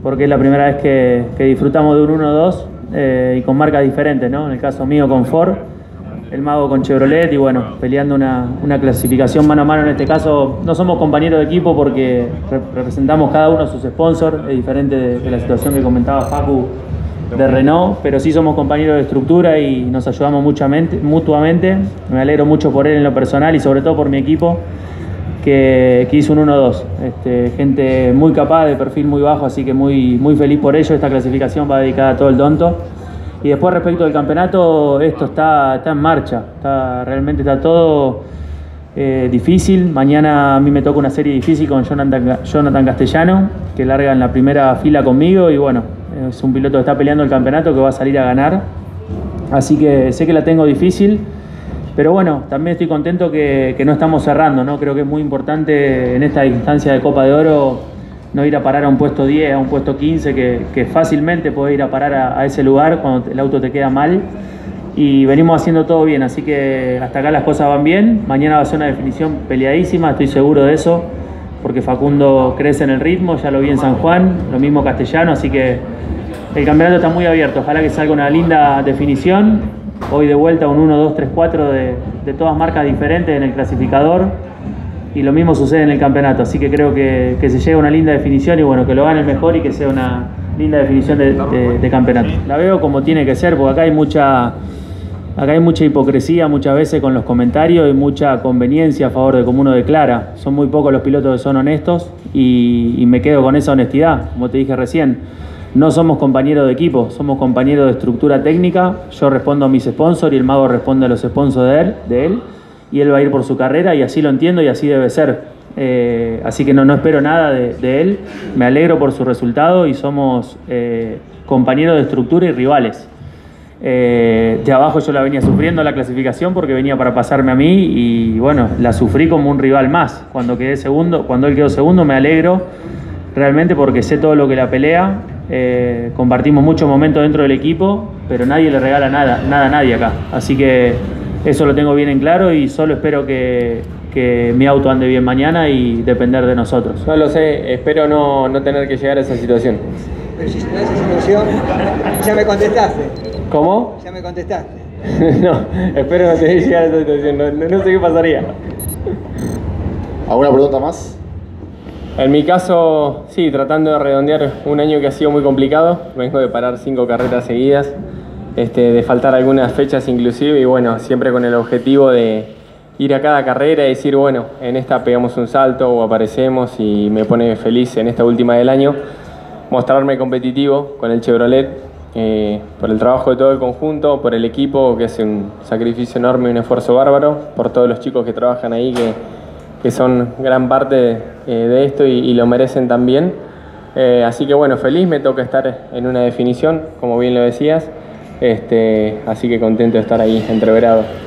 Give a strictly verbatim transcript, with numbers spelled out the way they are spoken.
porque es la primera vez que, que disfrutamos de un uno dos eh, y con marcas diferentes, ¿no? En el caso mío con Ford, el Mago con Chevrolet y bueno, peleando una, una clasificación mano a mano. En este caso no somos compañeros de equipo porque re representamos cada uno a sus sponsors, es diferente de, de la situación que comentaba Facu de Renault, pero sí somos compañeros de estructura y nos ayudamos mutuamente, mutuamente. Me alegro mucho por él en lo personal y sobre todo por mi equipo que, que hizo un uno dos. Este, gente muy capaz, de perfil muy bajo, así que muy, muy feliz por ello. Esta clasificación va dedicada a todo el Donto. Y después respecto del campeonato, esto está, está en marcha, está, realmente está todo eh, difícil. Mañana a mí me toca una serie difícil con Jonathan, Jonathan Castellano, que larga en la primera fila conmigo y bueno, es un piloto que está peleando el campeonato, que va a salir a ganar. Así que sé que la tengo difícil, pero bueno, también estoy contento que, que no estamos cerrando, ¿no? Creo que es muy importante en esta distancia de Copa de Oro no ir a parar a un puesto diez, a un puesto quince, que, que fácilmente podés ir a parar a, a ese lugar cuando el auto te queda mal. Y venimos haciendo todo bien, así que hasta acá las cosas van bien. Mañana va a ser una definición peleadísima, estoy seguro de eso, porque Facundo crece en el ritmo, ya lo vi en San Juan, lo mismo Castellano, así que el campeonato está muy abierto. Ojalá que salga una linda definición. Hoy de vuelta un uno, dos, tres, cuatro de, de todas marcas diferentes en el clasificador. Y lo mismo sucede en el campeonato, así que creo que, que se llegue a una linda definición y bueno, que lo gane el mejor y que sea una linda definición de, de, de campeonato. La veo como tiene que ser, porque acá hay mucha, acá hay mucha hipocresía muchas veces con los comentarios y mucha conveniencia a favor de como uno declara. Son muy pocos los pilotos que son honestos y, y me quedo con esa honestidad, como te dije recién. No somos compañeros de equipo, somos compañeros de estructura técnica. Yo respondo a mis sponsors y el Mago responde a los sponsors de él. De él y él va a ir por su carrera y así lo entiendo y así debe ser. Eh, así que no, no espero nada de, de él, me alegro por su resultado y somos eh, compañeros de estructura y rivales. Eh, de abajo yo la venía sufriendo la clasificación porque venía para pasarme a mí y bueno, la sufrí como un rival más. Cuando quedé segundo, cuando él quedó segundo me alegro realmente porque sé todo lo que la pelea. Eh, compartimos muchos momentos dentro del equipo, pero nadie le regala nada, nada a nadie acá. Así que eso lo tengo bien en claro y solo espero que, que mi auto ande bien mañana y depender de nosotros. No lo sé, espero no, no tener que llegar a esa situación. Pero si no es esa situación, ya me contestaste. ¿Cómo? Ya me contestaste. No, espero no tener que llegar a esa situación, no, no, no sé qué pasaría. ¿Alguna pregunta más? En mi caso, sí, tratando de redondear un año que ha sido muy complicado. Vengo de parar cinco carreras seguidas. Este, de faltar algunas fechas inclusive y bueno, siempre con el objetivo de ir a cada carrera y decir, bueno, en esta pegamos un salto o aparecemos y me pone feliz en esta última del año mostrarme competitivo con el Chevrolet, eh, por el trabajo de todo el conjunto, por el equipo que hace un sacrificio enorme y un esfuerzo bárbaro, por todos los chicos que trabajan ahí que, que son gran parte eh, de esto y, y lo merecen también. Eh, así que bueno, feliz, me toca estar en una definición, como bien lo decías. Este, así que contento de estar ahí entreverado.